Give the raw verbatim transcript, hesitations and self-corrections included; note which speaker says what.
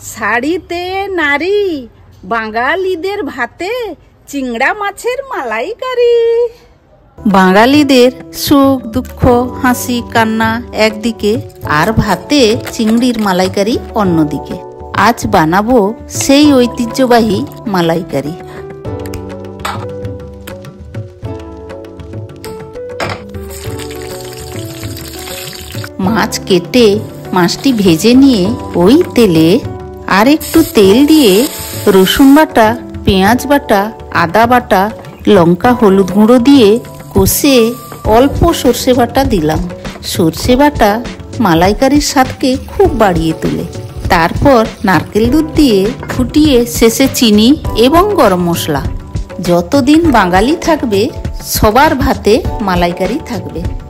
Speaker 1: শাড়িতে নারী, বাঙালিদের ভাতে চিংড়া মাছের মালাইকারি। বাঙালিদের সুখ দুঃখ হাসি কান্না একদিকে, আর ভাতে চিংড়ির মালাইকারি অন্যদিকে। আজ বানাবো সেই ঐতিহ্যবাহী মালাইকারি। মাছ কেটে মাছটি ভেজে নিয়ে ওই তেলে আর একটু তেল দিয়ে রসুন বাটা, পেঁয়াজ বাটা, আদা বাটা, লঙ্কা হলুদ গুঁড়ো দিয়ে কষে অল্প সর্ষে বাটা দিলাম। সর্ষে বাটা মালাইকারির স্বাদকে খুব বাড়িয়ে তোলে। তারপর নারকেল দুধ দিয়ে ফুটিয়ে শেষে চিনি এবং গরম মশলা। যতদিন বাঙালি থাকবে সবার ভাতে মালাইকারি থাকবে।